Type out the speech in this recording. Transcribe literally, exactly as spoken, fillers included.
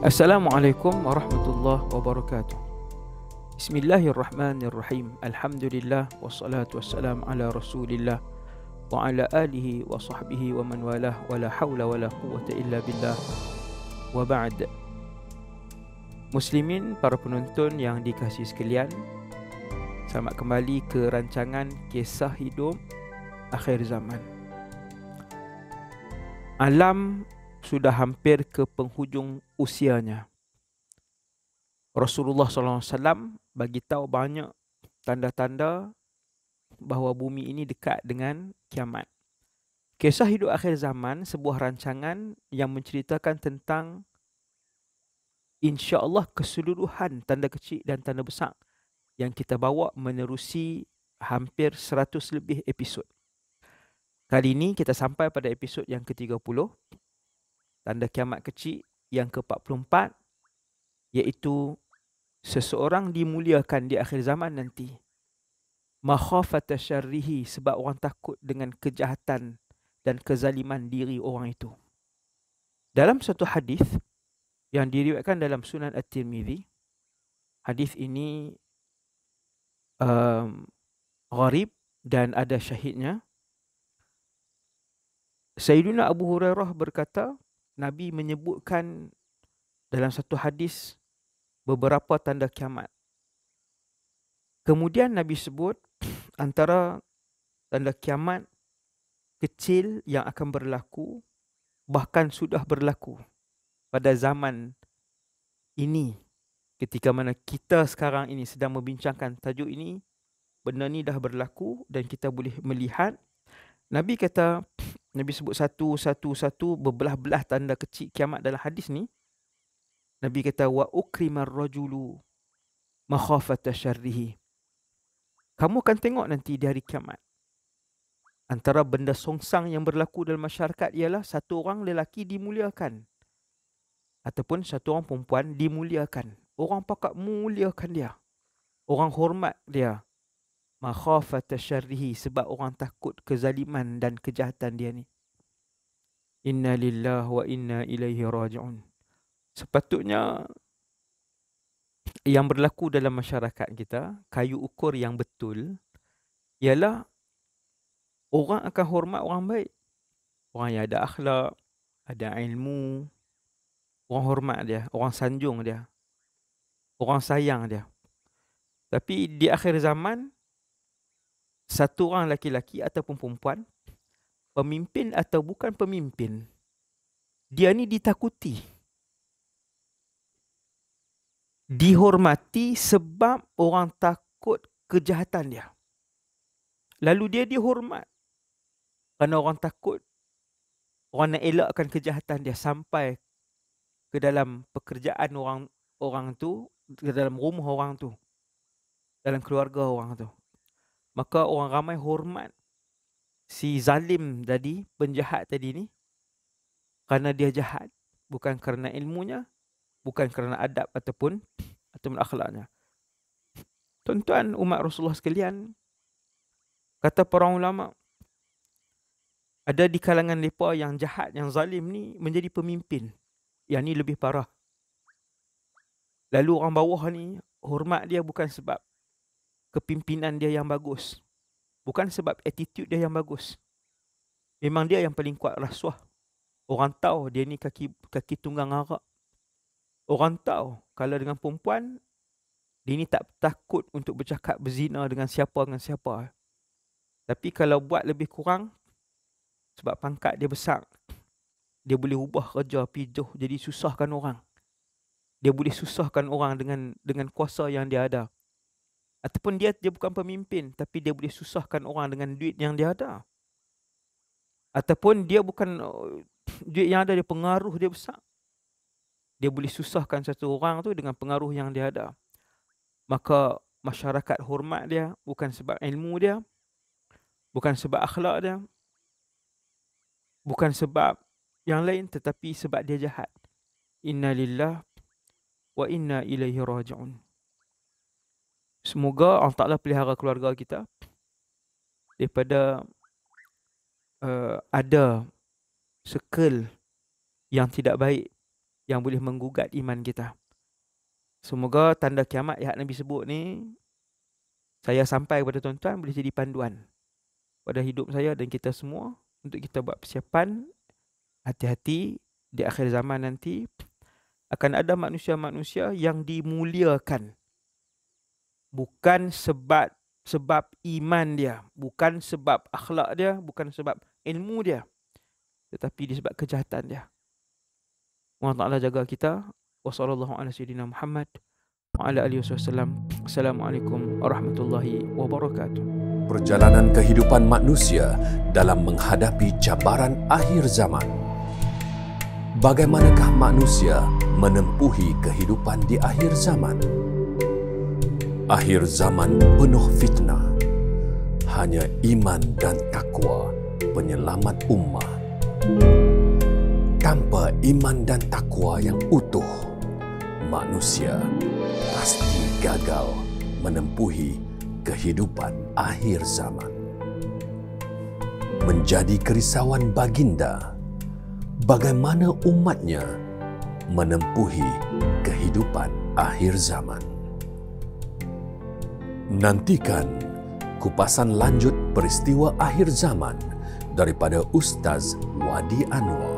Assalamualaikum warahmatullahi wabarakatuh. Bismillahirrahmanirrahim. Alhamdulillah wassalatu wassalam ala Rasulillah wa ala alihi wa sahbihi wa man walah wa la haula wa la quwwata illa billah. Wa ba'd. Muslimin, para penonton yang dikasihi sekalian, selamat kembali ke rancangan Kisah Hidup Akhir Zaman. Alam sudah hampir ke penghujung usianya. Rasulullah sallallahu alaihi wasallam bagi tahu banyak tanda-tanda bahawa bumi ini dekat dengan kiamat. Kisah Hidup Akhir Zaman, sebuah rancangan yang menceritakan tentang insya-Allah keseluruhan tanda kecil dan tanda besar yang kita bawa menerusi hampir seratus lebih episod. Kali ini kita sampai pada episod yang ke tiga puluh. Tanda kiamat kecil yang ke empat puluh empat, iaitu seseorang dimuliakan di akhir zaman nanti. Makhafata syarrihi, sebab orang takut dengan kejahatan dan kezaliman diri orang itu. Dalam satu hadis yang diriwayatkan dalam Sunan At-Tirmizi, hadis ini um, gharib dan ada syahidnya. Sayyidina Abu Hurairah berkata, Nabi menyebutkan dalam satu hadis beberapa tanda kiamat. Kemudian Nabi sebut antara tanda kiamat kecil yang akan berlaku, bahkan sudah berlaku pada zaman ini, ketika mana kita sekarang ini sedang membincangkan tajuk ini, benda ni dah berlaku dan kita boleh melihat. Nabi kata, Nabi sebut satu, satu, satu, berbelah-belah tanda kecil kiamat dalam hadis ni. Nabi kata, wa ukrimar rajulu makhafata syarrihi. Kamu akan tengok nanti di hari kiamat, antara benda songsang yang berlaku dalam masyarakat ialah satu orang lelaki dimuliakan, ataupun satu orang perempuan dimuliakan. Orang pakat muliakan dia, orang hormat dia. Makhafata syarrihi, sebab orang takut kezaliman dan kejahatan dia ni. Inna lillahi wa inna ilaihi raji'un. Sepatutnya yang berlaku dalam masyarakat kita, kayu ukur yang betul ialah orang akan hormat orang baik, orang yang ada akhlak, ada ilmu. Orang hormat dia, orang sanjung dia, orang sayang dia. Tapi di akhir zaman, satu orang laki-laki ataupun perempuan, pemimpin atau bukan pemimpin, dia ni ditakuti, dihormati sebab orang takut kejahatan dia. Lalu dia dihormat kerana orang takut, orang nak elakkan kejahatan dia sampai ke dalam pekerjaan orang orang tu, ke dalam rumah orang tu, dalam keluarga orang tu. Maka orang ramai hormat si zalim tadi, penjahat tadi ni, kerana dia jahat, bukan kerana ilmunya, bukan kerana adab ataupun ataupun akhlaknya. Tuan-tuan umat Rasulullah sekalian, kata para ulama, ada di kalangan mereka yang jahat, yang zalim ni menjadi pemimpin. Yang ni lebih parah. Lalu orang bawah ni hormat dia bukan sebab kepimpinan dia yang bagus, bukan sebab attitude dia yang bagus. Memang dia yang paling kuat rasuah. Orang tahu dia ni kaki kaki tunggang arak. Orang tahu kalau dengan perempuan, dia ni tak takut untuk bercakap berzina dengan siapa dengan siapa. Tapi kalau buat lebih kurang, sebab pangkat dia besar, dia boleh ubah kerja pijuh jadi susahkan orang. Dia boleh susahkan orang dengan dengan kuasa yang dia ada. Ataupun dia dia bukan pemimpin, tapi dia boleh susahkan orang dengan duit yang dia ada. Ataupun dia bukan uh, duit yang ada, dia pengaruh dia besar. Dia boleh susahkan satu orang tu dengan pengaruh yang dia ada. Maka masyarakat hormat dia bukan sebab ilmu dia, bukan sebab akhlak dia, bukan sebab yang lain, tetapi sebab dia jahat. Inna lillahi wa inna ilaihi raji'un. Semoga Allah Ta'ala pelihara keluarga kita daripada uh, ada circle yang tidak baik yang boleh menggugat iman kita. Semoga tanda kiamat yang Nabi sebut ni saya sampai kepada tuan-tuan, boleh jadi panduan pada hidup saya dan kita semua untuk kita buat persiapan. Hati-hati, di akhir zaman nanti akan ada manusia-manusia yang dimuliakan bukan sebab sebab iman dia, bukan sebab akhlak dia, bukan sebab ilmu dia, tetapi disebab kejahatan dia. Allah Ta'ala jaga kita. Wassallallahu ala sayyidina Muhammad wa ala alihi wasallam. Assalamualaikum warahmatullahi wabarakatuh. Perjalanan kehidupan manusia dalam menghadapi cabaran akhir zaman. Bagaimanakah manusia menempuhi kehidupan di akhir zaman? Akhir zaman penuh fitnah. Hanya iman dan takwa penyelamat ummah. Tanpa iman dan takwa yang utuh, manusia pasti gagal menempuhi kehidupan akhir zaman. Menjadi kerisauan baginda, bagaimana umatnya menempuhi kehidupan akhir zaman. Nantikan kupasan lanjut peristiwa akhir zaman daripada Ustaz Wadi Anwar.